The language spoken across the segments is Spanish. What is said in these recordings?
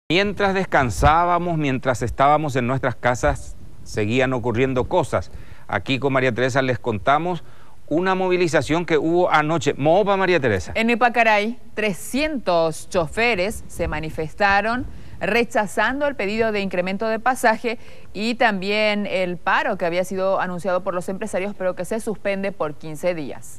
Mientras descansábamos, mientras estábamos en nuestras casas, seguían ocurriendo cosas. Aquí con María Teresa les contamos una movilización que hubo anoche. ¿Mopa, María Teresa? En Ipacaray, 300 choferes se manifestaron rechazando el pedido de incremento de pasaje y también el paro que había sido anunciado por los empresarios, pero que se suspende por 15 días.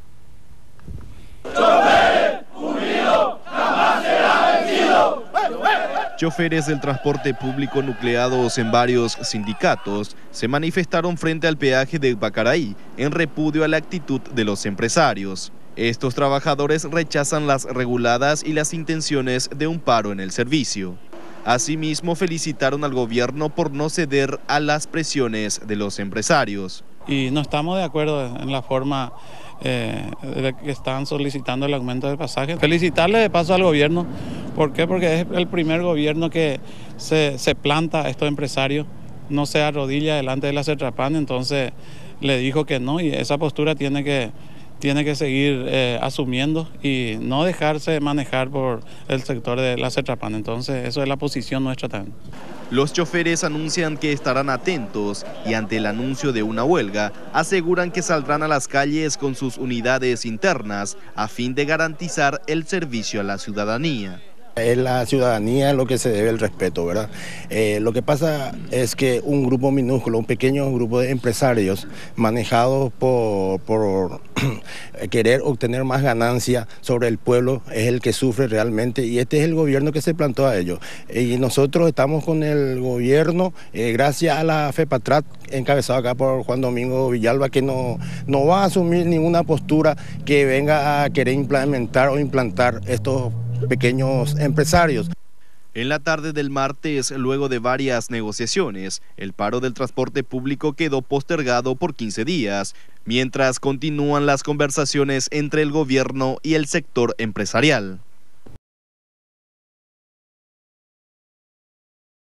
¡Choferes unidos jamás será vencido! Choferes del transporte público nucleados en varios sindicatos se manifestaron frente al peaje de Ipacaray en repudio a la actitud de los empresarios. Estos trabajadores rechazan las reguladas y las intenciones de un paro en el servicio. Asimismo, felicitaron al gobierno por no ceder a las presiones de los empresarios. Y no estamos de acuerdo en la forma que están solicitando el aumento del pasaje. Felicitarle de paso al gobierno. ¿Por qué? Porque es el primer gobierno que se planta a estos empresarios, no se arrodilla delante de la CETRAPAN, entonces le dijo que no, y esa postura tiene que seguir asumiendo y no dejarse manejar por el sector de la CETRAPAN. Entonces eso es la posición nuestra también. Los choferes anuncian que estarán atentos y ante el anuncio de una huelga aseguran que saldrán a las calles con sus unidades internas a fin de garantizar el servicio a la ciudadanía. Es la ciudadanía lo que se debe el respeto, ¿verdad? Lo que pasa es que un grupo minúsculo, un pequeño grupo de empresarios manejados por querer obtener más ganancia sobre el pueblo es el que sufre realmente, y este es el gobierno que se plantó a ello. Y nosotros estamos con el gobierno gracias a la FEPATRAT, encabezado acá por Juan Domingo Villalba, que no va a asumir ninguna postura que venga a querer implementar o implantar estos pequeños empresarios. En la tarde del martes, luego de varias negociaciones, el paro del transporte público quedó postergado por 15 días, mientras continúan las conversaciones entre el gobierno y el sector empresarial.